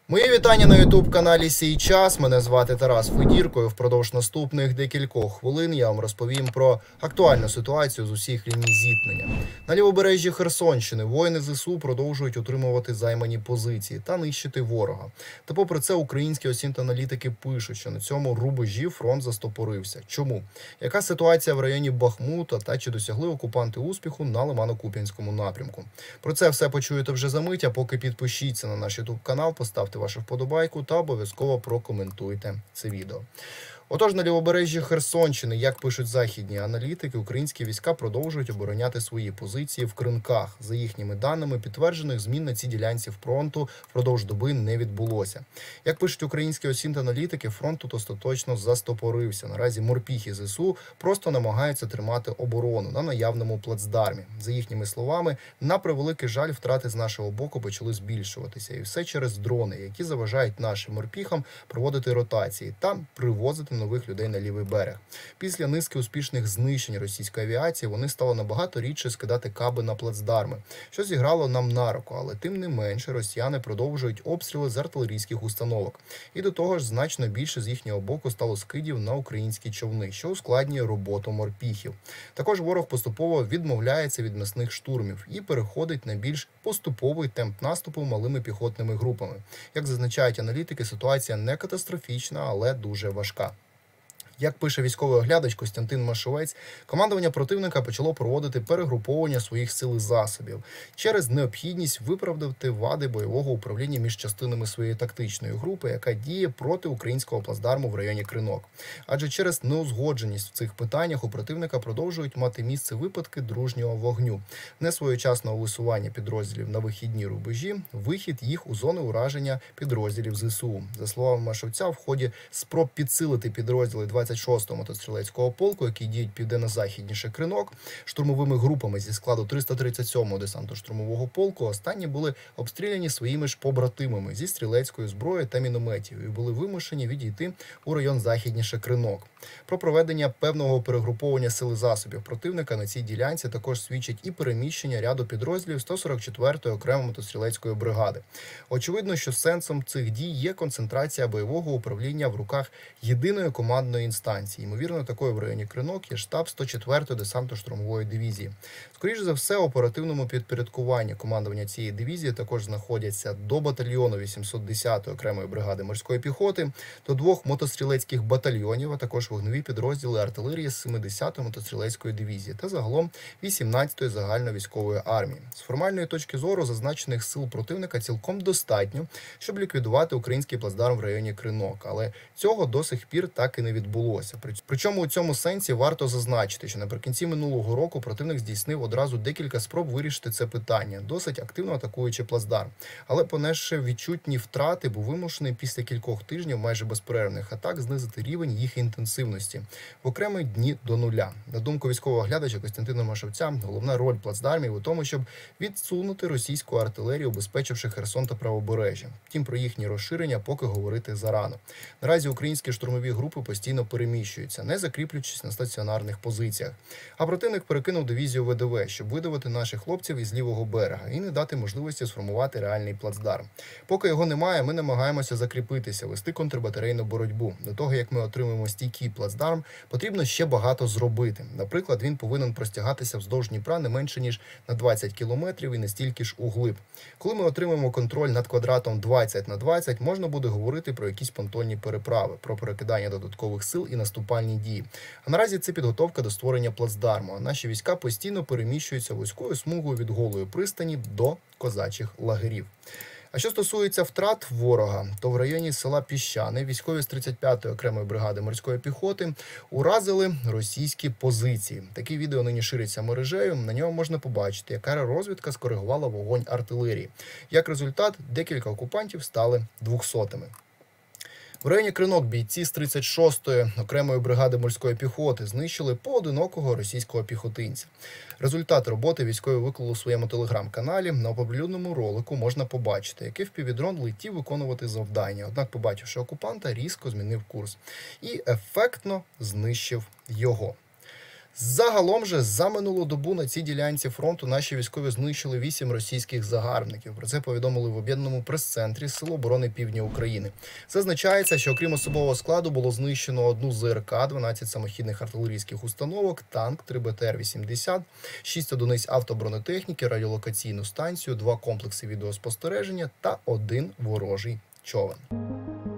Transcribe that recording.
Мої вітання на ютуб-каналі «Сій час». Мене звати Тарас Федірко. І впродовж наступних декількох хвилин я вам розповім про актуальну ситуацію з усіх ліній зіткнення. На лівобережжі Херсонщини воїни ЗСУ продовжують утримувати займані позиції та нищити ворога. Та попри це українські осінт-аналітики пишуть, що на цьому рубежі фронт застопорився. Чому? Яка ситуація в районі Бахмута та чи досягли окупанти успіху на Лимано-Куп'янському напрямку? Про це все почуєте вже за мить, а поки підпишіться на наш ютуб-канал, поставте вашу вподобайку та обов'язково прокоментуйте це відео. Отож, на лівобережжі Херсонщини, як пишуть західні аналітики, українські війська продовжують обороняти свої позиції в Кринках. За їхніми даними, підтверджених змін на цій ділянці фронту впродовж доби не відбулося. Як пишуть українські осінт-аналітики, фронт тут остаточно застопорився. Наразі морпіхи ЗСУ просто намагаються тримати оборону на наявному плацдармі. За їхніми словами, на превеликий жаль, втрати з нашого боку почали збільшуватися. І все через дрони, які заважають нашим морпіхам проводити ротації та привозити нових людей на лівий берег. Після низки успішних знищень російської авіації вони стали набагато рідше скидати каби на плацдарми, що зіграло нам на руку, але тим не менше росіяни продовжують обстріли з артилерійських установок. І до того ж значно більше з їхнього боку стало скидів на українські човни, що ускладнює роботу морпіхів. Також ворог поступово відмовляється від м'ясних штурмів і переходить на більш поступовий темп наступу малими піхотними групами. Як зазначають аналітики, ситуація не катастрофічна, але дуже важка. Як пише військовий оглядач Костянтин Машовець, командування противника почало проводити перегруповування своїх сил і засобів через необхідність виправдати вади бойового управління між частинами своєї тактичної групи, яка діє проти українського плацдарму в районі Кринок. Адже через неузгодженість в цих питаннях у противника продовжують мати місце випадки дружнього вогню, несвоєчасного висування підрозділів на вихідні рубежі, вихід їх у зони ураження підрозділів ЗСУ. За словами Машовця, в ході спроб підсилити підрозділи 26-го мотострілецького полку, які діють південно-західніше Кринок, штурмовими групами зі складу 337-го десантно-штурмового полку, останні були обстріляні своїми ж побратимами зі стрілецької зброї та мінометів і були вимушені відійти у район західніше Кринок. Про проведення певного перегруповання сил і засобів противника на цій ділянці також свідчить і переміщення ряду підрозділів 144-ї окремої мотострілецької бригади. Очевидно, що сенсом цих дій є концентрація бойового управління в руках єдиної командної інстанції. Ймовірно, такою в районі Кринок є штаб 104-ї десантно-штурмової дивізії. Скоріше за все, оперативному підпорядкуванні командування цієї дивізії також знаходяться до батальйону 810-ї окремої бригади морської піхоти, до двох мотострілецьких батальйонів, а також вогневі підрозділи артилерії з 70-ї мотострілецької дивізії та загалом 18-ї загальновійськової армії. З формальної точки зору зазначених сил противника цілком достатньо, щоб ліквідувати український плацдарм в районі Кринок, але цього до сих пір так і не відбулося. Причому у цьому сенсі варто зазначити, що наприкінці минулого року противник здійснив одразу декілька спроб вирішити це питання, досить активно атакуючи плацдарм. Але понесши відчутні втрати, був вимушений після кількох тижнів майже безперервних атак знизити рівень їх інтенсивності в окремі дні до нуля. На думку військового оглядача Костянтина Машовця, головна роль плацдармів у тому, щоб відсунути російську артилерію, убезпечивши Херсон та правобережжя. Втім, про їхні розширення поки говорити зарано. Наразі українські штурмові групи постійно переміщуються, не закріплюючись на стаціонарних позиціях. А противник перекинув дивізію ВДВ, щоб видавити наших хлопців із лівого берега і не дати можливості сформувати реальний плацдарм. Поки його немає, ми намагаємося закріпитися, вести контрбатарейну боротьбу. До того, як ми отримаємо стійкий плацдарм, потрібно ще багато зробити. Наприклад, він повинен простягатися вздовж Дніпра не менше, ніж на 20 кілометрів і не стільки ж углиб. Коли ми отримаємо контроль над квадратом 20 на 20, можна буде говорити про якісь понтонні переправи, про перекидання додаткових сил і наступальні дії. А наразі це підготовка до створення плацдарму. А наші війська постійно переміщуються вузькою смугою від Голої пристані до козачих лагерів. А що стосується втрат ворога, то в районі села Піщани військові з 35-ї окремої бригади морської піхоти уразили російські позиції. Такі відео нині ширяться мережею, на ньому можна побачити, як аеророзвідка скоригувала вогонь артилерії. Як результат, декілька окупантів стали 200-ми. В районі Кринок бійці з 36-ї окремої бригади морської піхоти знищили поодинокого російського піхотинця. Результат роботи військові виклали у своєму телеграм-каналі. На опублікованому ролику можна побачити, який впівдрон летів виконувати завдання. Однак, побачивши окупанта, різко змінив курс і ефектно знищив його. Загалом же за минулу добу на цій ділянці фронту наші військові знищили 8 російських загарбників. Про це повідомили в об'єднаному прес-центрі Сил оборони Півдня України. Зазначається, що окрім особового складу було знищено 1 ЗРК, 12 самохідних артилерійських установок, танк, 3 БТР-80, 6 одиниць автобронетехніки, радіолокаційну станцію, 2 комплекси відеоспостереження та 1 ворожий човен.